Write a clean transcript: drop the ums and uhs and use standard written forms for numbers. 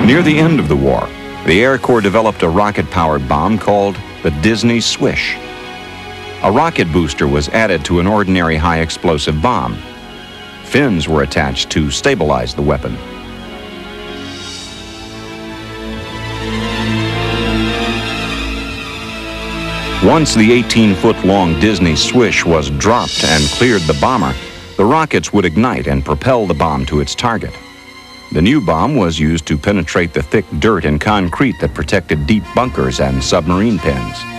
Near the end of the war, the Air Corps developed a rocket-powered bomb called the Disney Swish. A rocket booster was added to an ordinary high-explosive bomb. Fins were attached to stabilize the weapon. Once the 18-foot-long Disney Swish was dropped and cleared the bomber, the rockets would ignite and propel the bomb to its target. The new bomb was used to penetrate the thick dirt and concrete that protected deep bunkers and submarine pens.